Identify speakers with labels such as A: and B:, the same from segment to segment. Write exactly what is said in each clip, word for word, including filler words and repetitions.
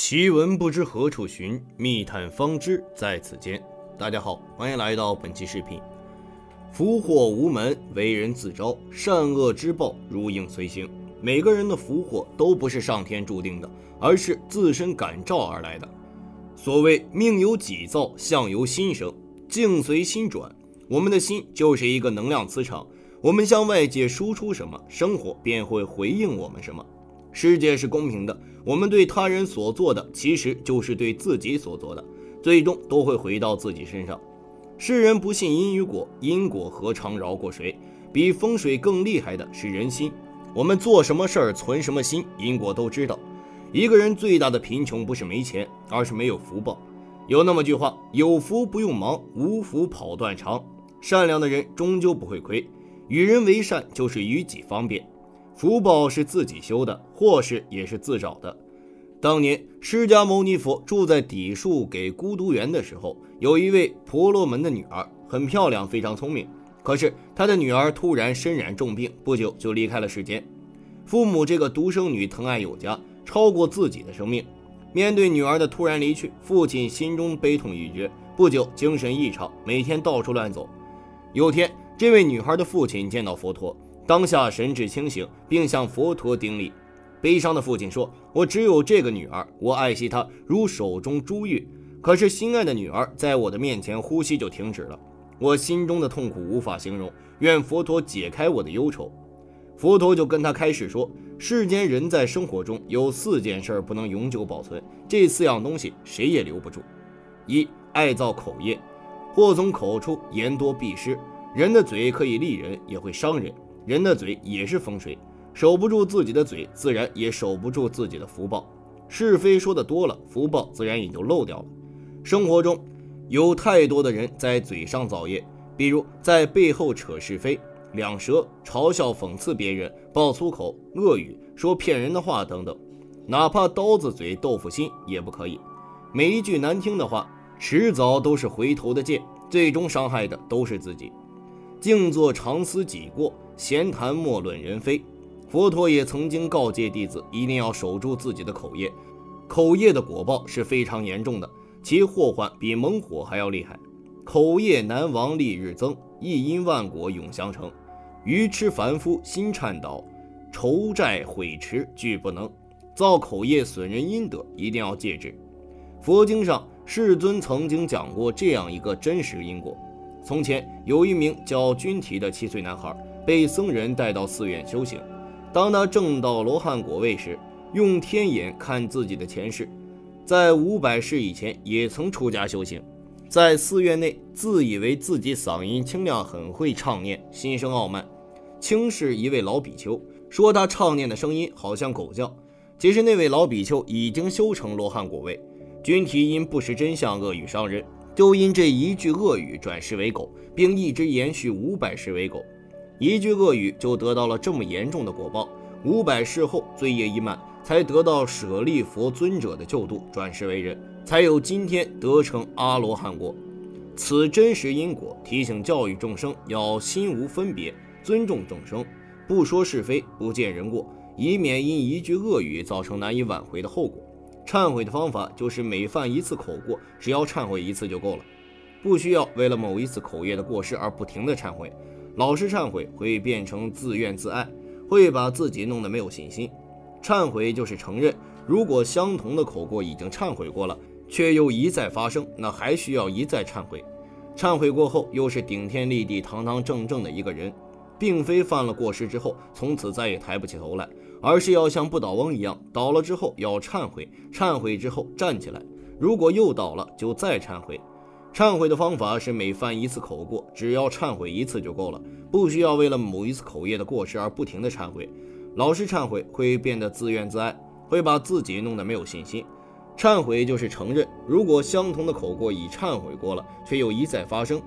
A: 奇闻不知何处寻，密探方知在此间。大家好，欢迎来到本期视频。福祸无门，为人自招，善恶之报如影随形。每个人的福祸都不是上天注定的，而是自身感召而来的。所谓命由己造，相由心生，境随心转。我们的心就是一个能量磁场，我们向外界输出什么，生活便会回应我们什么。世界是公平的，我们对他人所做的，其实就是对自己所做的，最终都会回到自己身上。世人不信因与果，因果何尝饶过谁？比风水更厉害的是人心。我们做什么事儿，存什么心，因果都知道。一个人最大的贫穷不是没钱，而是没有福报。有那么句话，有福不用忙，无福跑断肠。善良的人终究不会亏，与人为善就是与己方便。福报是自己修的，祸事也是自找的。当年释迦牟尼佛住在底树给孤独园的时候，有一位婆罗门的女儿，很漂亮，非常聪明。可是他的女儿突然身染重病，不久就离开了世间。父母这个独生女疼爱有加，超过自己的生命。面对女儿的突然离去，父亲心中悲痛欲绝，不久精神异常，每天到处乱走。有天，这位女孩的父亲见到佛陀，当下神志清醒，并向佛陀顶礼。悲伤的父亲说，我只有这个女儿，我爱惜她如手中珠玉，可是心爱的女儿在我的面前呼吸就停止了，我心中的痛苦无法形容，愿佛陀解开我的忧愁。佛陀就跟他开始说，世间人在生活中有四件事不能永久保存，这四样东西谁也留不住。一、爱造口业，祸从口出，言多必失。人的嘴可以利人，也会伤人，人的嘴也是风水，守不住自己的嘴，自然也守不住自己的福报。是非说的多了，福报自然也就漏掉了。生活中有太多的人在嘴上造业，比如在背后扯是非、两舌、嘲笑讽刺别人、爆粗口、恶语、说骗人的话等等。哪怕刀子嘴豆腐心也不可以，每一句难听的话迟早都是回头的箭，最终伤害的都是自己。静坐常思己过，闲谈莫论人非。佛陀也曾经告诫弟子，一定要守住自己的口业。口业的果报是非常严重的，其祸患比猛火还要厉害。口业难亡，力日增，一因万果永相成。愚痴凡夫心颤抖，仇债悔迟俱不能。造口业损人阴德，一定要戒之。佛经上世尊曾经讲过这样一个真实因果。从前有一名叫君提的七岁男孩，被僧人带到寺院修行。当他证到罗汉果位时，用天眼看自己的前世，在五百世以前也曾出家修行，在寺院内自以为自己嗓音清亮，很会唱念，心生傲慢，轻视一位老比丘，说他唱念的声音好像狗叫。其实那位老比丘已经修成罗汉果位，君提因不识真相，恶语伤人，就因这一句恶语转世为狗，并一直延续五百世为狗。一句恶语就得到了这么严重的果报，五百世后罪业已满，才得到舍利佛尊者的救度，转世为人，才有今天得成阿罗汉果。此真实因果提醒教育众生要心无分别，尊重众生，不说是非，不见人过，以免因一句恶语造成难以挽回的后果。忏悔的方法就是每犯一次口过，只要忏悔一次就够了，不需要为了某一次口业的过失而不停的忏悔。老是忏悔会变成自怨自艾，会把自己弄得没有信心。忏悔就是承认，如果相同的口过已经忏悔过了，却又一再发生，那还需要一再忏悔。忏悔过后又是顶天立地堂堂正正的一个人，并非犯了过失之后从此再也抬不起头来，而是要像不倒翁一样，倒了之后要忏悔，忏悔之后站起来，如果又倒了就再忏悔。忏悔的方法是每犯一次口过，只要忏悔一次就够了，不需要为了某一次口业的过失而不停的忏悔。老是忏悔会变得自怨自艾，会把自己弄得没有信心。忏悔就是承认，如果相同的口过已忏悔过了，却又一再发生，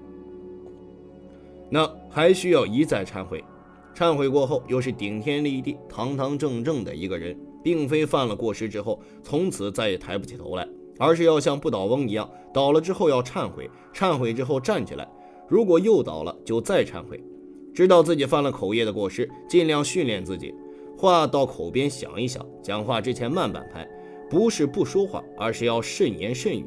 A: 那还需要一再忏悔。忏悔过后又是顶天立地堂堂正正的一个人，并非犯了过失之后从此再也抬不起头来，而是要像不倒翁一样，倒了之后要忏悔，忏悔之后站起来，如果又倒了就再忏悔。知道自己犯了口业的过失，尽量训练自己，话到口边想一想，讲话之前慢半拍， 不是不说话，而是要慎言慎语。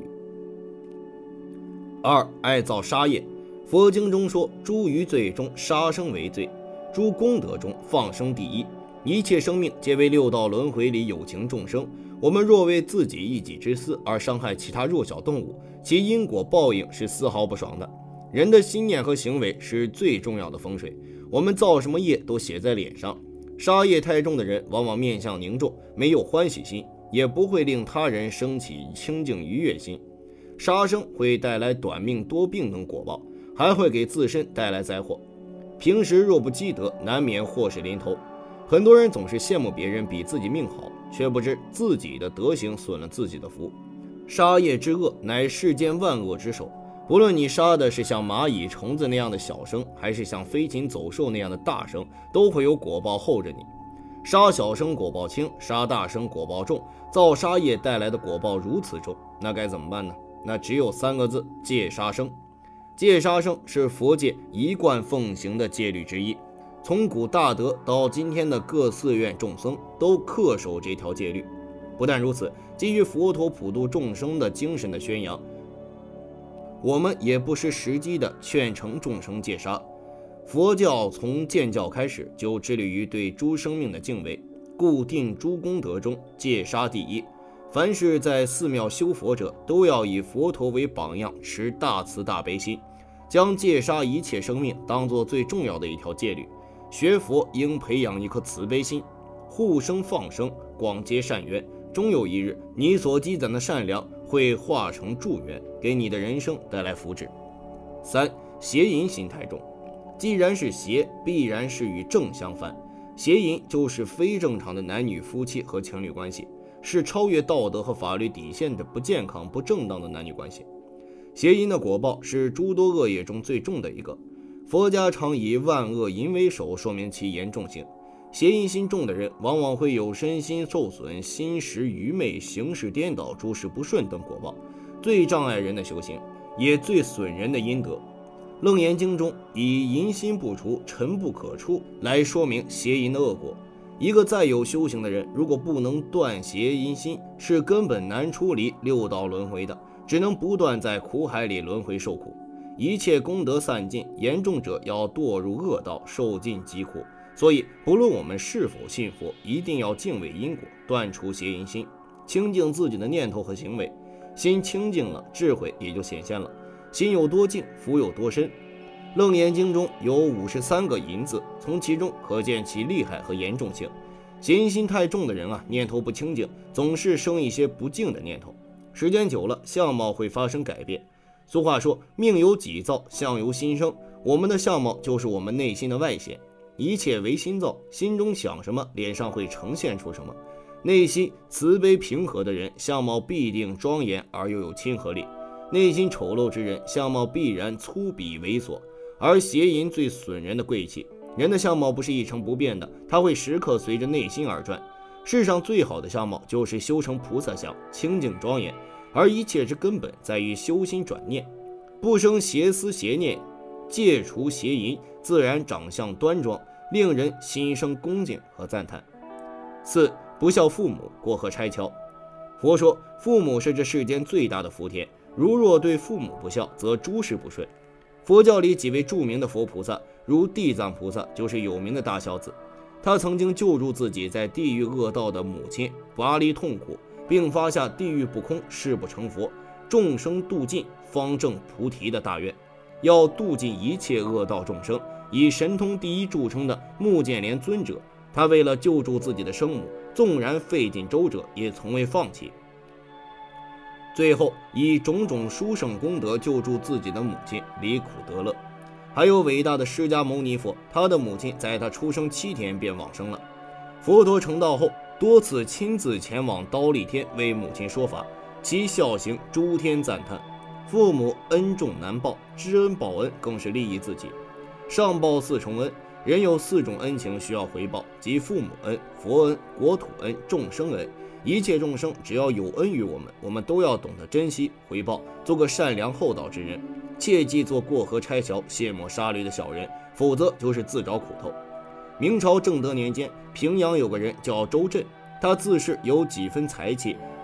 A: 二、爱造杀业。佛经中说，诸于罪中，杀生为最；诸功德中，放生第一。一切生命皆为六道轮回里有情众生，我们若为自己一己之私而伤害其他弱小动物，其因果报应是丝毫不爽的。人的心念和行为是最重要的风水，我们造什么业都写在脸上。杀业太重的人往往面相凝重，没有欢喜心，也不会令他人升起清净愉悦心。杀生会带来短命多病等果报，还会给自身带来灾祸。平时若不积德，难免祸事临头。很多人总是羡慕别人比自己命好，却不知自己的德行损了自己的福。杀业之恶乃世间万恶之首，不论你杀的是像蚂蚁虫子那样的小生，还是像飞禽走兽那样的大生，都会有果报候着你。杀小生果报轻，杀大生果报重，造杀业带来的果报如此重，那该怎么办呢？那只有三个字：戒杀生。戒杀生是佛界一贯奉行的戒律之一，从古大德到今天的各寺院众僧都恪守这条戒律。不但如此，基于佛陀普度众生的精神的宣扬，我们也不失时机地劝惩众生戒杀。佛教从建教开始就致力于对诸生命的敬畏，故定诸功德中戒杀第一。凡是在寺庙修佛者，都要以佛陀为榜样，持大慈大悲心，将戒杀一切生命当作最重要的一条戒律。学佛应培养一颗慈悲心，护生放生，广结善缘，终有一日，你所积攒的善良会化成助缘，给你的人生带来福祉。三、邪淫心太重。既然是邪，必然是与正相反。邪淫就是非正常的男女夫妻和情侣关系，是超越道德和法律底线的不健康、不正当的男女关系。邪淫的果报是诸多恶业中最重的一个，佛家常以万恶淫为首，说明其严重性。邪淫心重的人往往会有身心受损、心识愚昧、行事颠倒、诸事不顺等果报，最障碍人的修行，也最损人的阴德。楞严经中以淫心不除，尘不可出来说明邪淫的恶果。一个再有修行的人，如果不能断邪淫心，是根本难出离六道轮回的，只能不断在苦海里轮回受苦。一切功德散尽，严重者要堕入恶道，受尽疾苦。所以不论我们是否信佛，一定要敬畏因果，断除邪淫心，清净自己的念头和行为。心清净了，智慧也就显现了。心有多静，福有多深。楞严经中有五十三个淫字，从其中可见其厉害和严重性。邪淫心太重的人啊，念头不清净，总是生一些不净的念头，时间久了，相貌会发生改变。俗话说，命由己造，相由心生。我们的相貌就是我们内心的外显，一切为心造，心中想什么，脸上会呈现出什么。内心慈悲平和的人，相貌必定庄严而又有亲和力；内心丑陋之人，相貌必然粗鄙猥琐。而邪淫最损人的贵气。人的相貌不是一成不变的，它会时刻随着内心而转。世上最好的相貌就是修成菩萨相，清净庄严。而一切之根本在于修心转念，不生邪思邪念，戒除邪淫，自然长相端庄，令人心生恭敬和赞叹。四、不孝父母，过河拆桥。佛说，父母是这世间最大的福田，如若对父母不孝，则诸事不顺。佛教里几位著名的佛菩萨，如地藏菩萨就是有名的大孝子。他曾经救助自己在地狱恶道的母亲，拔离痛苦，并发下地狱不空，誓不成佛，众生度尽，方证菩提的大愿，要度尽一切恶道众生。以神通第一著称的目犍连尊者，他为了救助自己的生母，纵然费尽周折，也从未放弃。最后以种种殊胜功德救助自己的母亲，离苦得乐。还有伟大的释迦牟尼佛，他的母亲在他出生七天便往生了。佛陀成道后，多次亲自前往忉利天为母亲说法，其孝行诸天赞叹。父母恩重难报，知恩报恩更是利益自己。上报四重恩，人有四种恩情需要回报，即父母恩、佛恩、国土恩、众生恩。一切众生只要有恩于我们，我们都要懂得珍惜回报，做个善良厚道之人，切忌做过河拆桥、卸磨杀驴的小人，否则就是自找苦头。明朝正德年间，平阳有个人叫周震，他自恃有几分才气，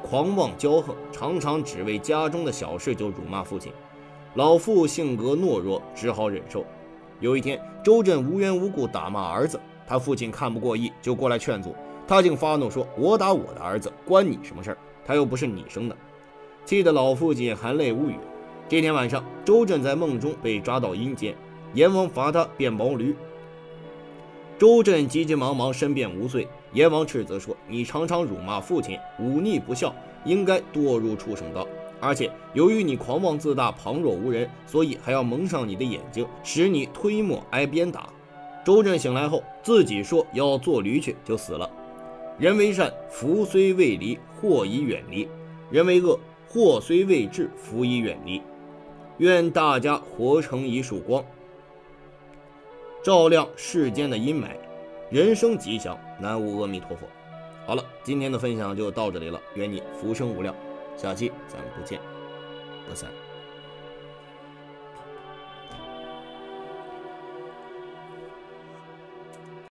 A: 狂妄骄横，常常只为家中的小事就辱骂父亲。老父性格懦弱，只好忍受。有一天，周震无缘无故打骂儿子，他父亲看不过意，就过来劝阻。他竟发怒说：“我打我的儿子，关你什么事儿？他又不是你生的。”气得老父亲含泪无语。这天晚上，周震在梦中被抓到阴间，阎王罚他变毛驴。周震急急忙忙申辩无罪，阎王斥责说：“你常常辱骂父亲，忤逆不孝，应该堕入畜生道。而且由于你狂妄自大，旁若无人，所以还要蒙上你的眼睛，使你推磨挨鞭打。”周震醒来后，自己说要做驴去，就死了。人为善，福虽未离，祸已远离；人为恶，祸虽未至，福已远离。愿大家活成一束光，照亮世间的阴霾，人生吉祥，南无阿弥陀佛。好了，今天的分享就到这里了，愿你福生无量，下期咱们不见不散。